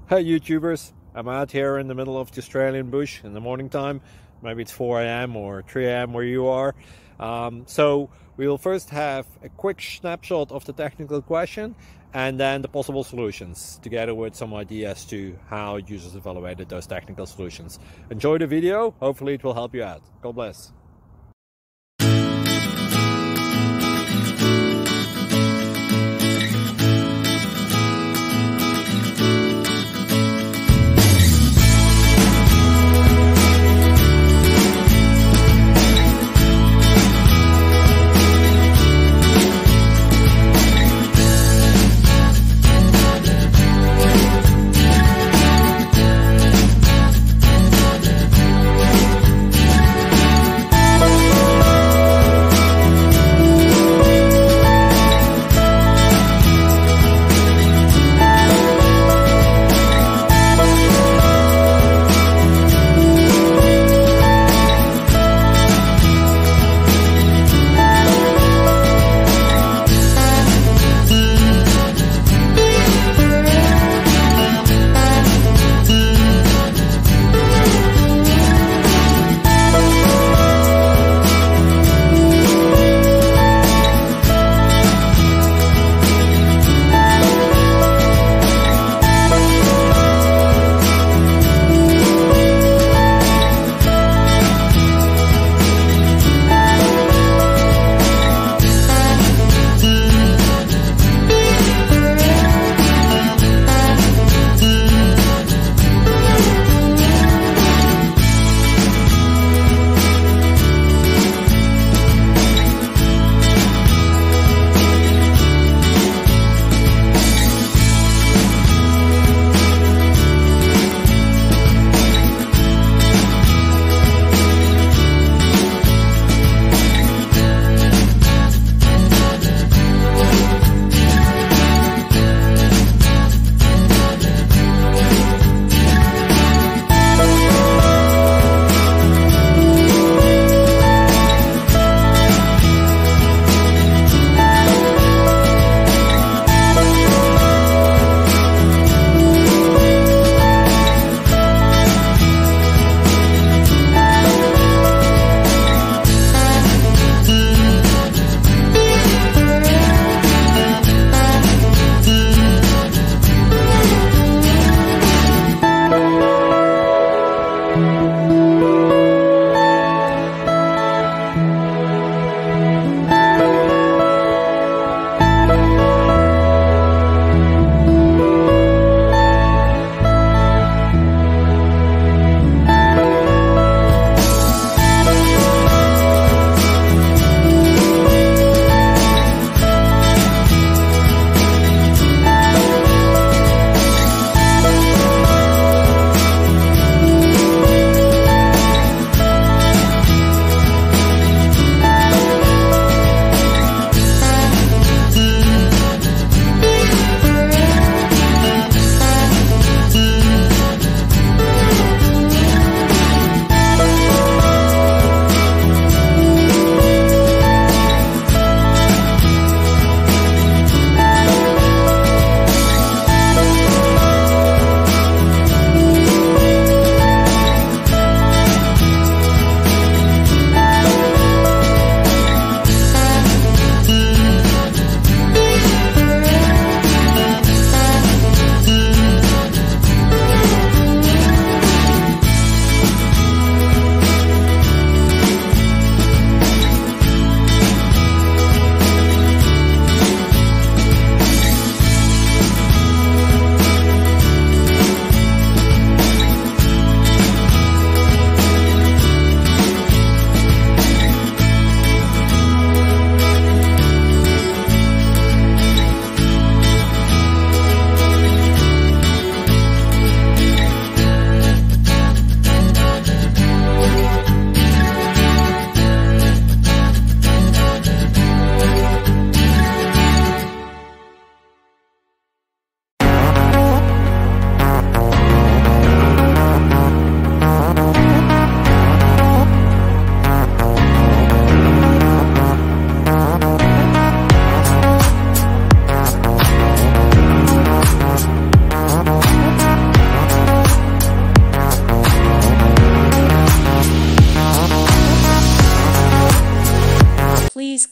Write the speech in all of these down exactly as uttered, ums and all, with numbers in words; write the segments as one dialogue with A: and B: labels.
A: Hey YouTubers, I'm out here in the middle of the Australian bush in the morning time. Maybe it's four A M or three A M where you are. Um, so we'll first have a quick snapshot of the technical question and then the possible solutions, together with some ideas to how users evaluated those technical solutions. Enjoy the video, hopefully it will help you out. God bless.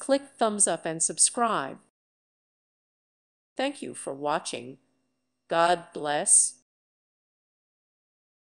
B: click thumbs up and subscribe. Thank you for watching. God bless.